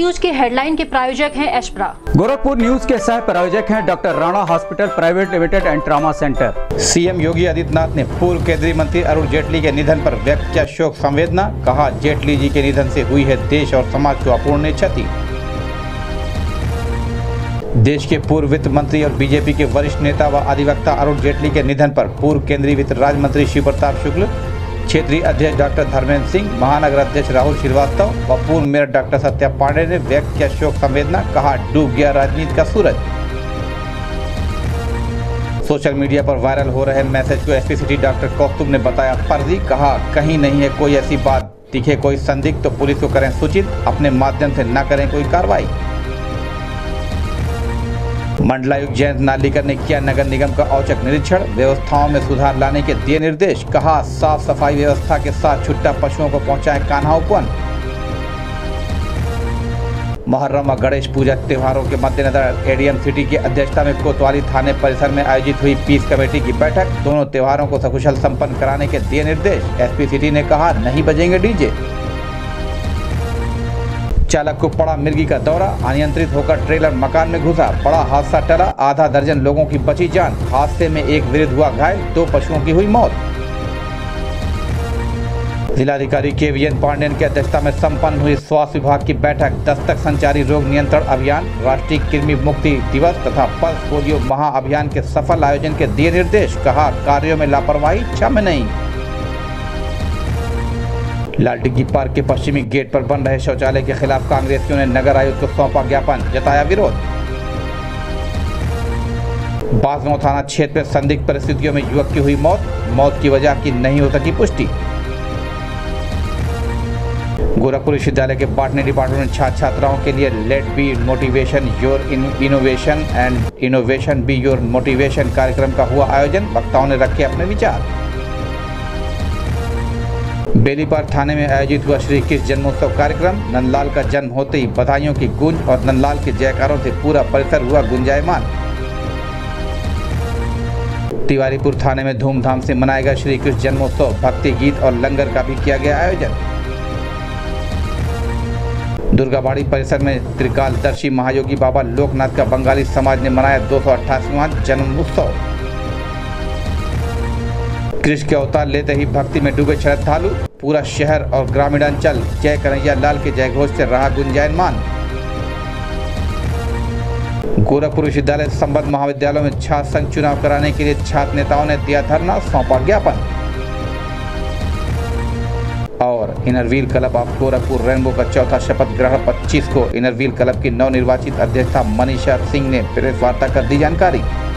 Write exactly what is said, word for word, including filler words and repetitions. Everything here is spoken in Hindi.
न्यूज के हेडलाइन के प्रायोजक हैं एशप्रा। गोरखपुर न्यूज के सह प्रायोजक हैं doctor Rana hospital private limited and trauma centre. CM Yogi Adityanath ने पूर्व केंद्रीय मंत्री अरुण जेटली के निधन पर व्यक्त किया शोक संवेदना। कहा, जेटली जी के निधन से हुई है देश और समाज को अपूरणीय क्षति। देश के पूर्व वित्त मंत्री और बीजेपी के वरिष्ठ नेता व अधिवक्ता अरुण जेटली के निधन पर पूर्व केंद्रीय वित्त राज्य मंत्री शिव प्रताप शुक्ल, क्षेत्रीय अध्यक्ष डॉक्टर धर्मेंद्र सिंह, महानगर अध्यक्ष राहुल श्रीवास्तव व पूर्व मेयर डॉक्टर सत्या पांडे ने व्यक्त किया शोक संवेदना। कहा, डूब गया राजनीति का सूरज। सोशल मीडिया पर वायरल हो रहे मैसेज को एसपी सिटी डॉक्टर कौस्तुभ ने बताया फर्जी। कहा, कहीं नहीं है कोई ऐसी बात, दिखे कोई संदिग्ध तो पुलिस को करें सूचित, अपने माध्यम से न करें कोई कार्रवाई। मंडलायुक्त जयंत नार्लिकर ने किया नगर निगम का औचक निरीक्षण, व्यवस्थाओं में सुधार लाने के दिए निर्देश। कहा, साफ सफाई व्यवस्था के साथ छुट्टा पशुओं को पहुंचाए कान्हा उपवन। मुहर्रम व गणेश पूजा त्योहारों के मद्देनजर एडीएम सिटी की अध्यक्षता में कोतवाली थाने परिसर में आयोजित हुई पीस कमेटी की बैठक। दोनों त्योहारों को सकुशल संपन्न कराने के दिए निर्देश। एसपी सिटी ने कहा, नहीं बजेंगे डीजे। चालक को पड़ा मिर्गी का दौरा, अनियंत्रित होकर ट्रेलर मकान में घुसा, बड़ा हादसा टला, आधा दर्जन लोगों की बची जान। हादसे में एक वृद्ध हुआ घायल, दो पशुओं की हुई मौत। जिलाधिकारी के वीएन पांडेयन की अध्यक्षता में संपन्न हुई स्वास्थ्य विभाग की बैठक। दस्तक संचारी रोग नियंत्रण अभियान, राष्ट्रीय कृमि मुक्ति दिवस तथा पल्स पोलियो महाअभियान के सफल आयोजन के दिए निर्देश। कहा, कार्यों में लापरवाही क्षम्य नहीं। लालटिग्गी पार्क के पश्चिमी गेट पर बन रहे शौचालय के खिलाफ कांग्रेसियों ने नगर आयुक्त को सौंपा ज्ञापन, जताया विरोध। बांसगांव थाना क्षेत्र में संदिग्ध परिस्थितियों में युवक की हुई मौत, मौत की वजह की नहीं हो सकी पुष्टि। गोरखपुर विश्वविद्यालय के बॉटनी डिपार्टमेंट में छात्र छात्राओं के लिए let be motivation your innovation and innovation be your motivation कार्यक्रम का हुआ आयोजन। वक्ताओं ने रखे अपने विचार। बेलीपार थाने में आयोजित हुआ श्री कृष्ण जन्मोत्सव कार्यक्रम। नंदलाल का जन्म होते ही बधाइयों की गूंज और नंदलाल के जयकारों से पूरा परिसर हुआ गुंजायमान। तिवारीपुर थाने में धूमधाम से मनाया गया श्री कृष्ण जन्मोत्सव, भक्ति गीत और लंगर का भी किया गया आयोजन। दुर्गाबाड़ी परिसर में त्रिकालदर्शी महायोगी बाबा लोकनाथ का बंगाली समाज ने मनाया दो सौ अट्ठासीवां जन्मोत्सव। कृष्ण के अवतार लेते ही भक्ति में डूबे श्रद्धालु, पूरा शहर और ग्रामीण अंचल जय कन्हैया लाल के जयघोष से रहा गुंजायमान। गोरखपुर विश्वविद्यालय संबद्ध महाविद्यालयों में छात्र संघ चुनाव कराने के लिए छात्र नेताओं ने दिया धरना, सौंपा ज्ञापन। और Inner Wheel Club of Gorakhpur Rainbow का चौथा शपथ ग्रहण पच्चीस को। इनरव्हील क्लब की नवनिर्वाचित अध्यक्षा मनीषा सिंह ने प्रेस वार्ता कर दी जानकारी।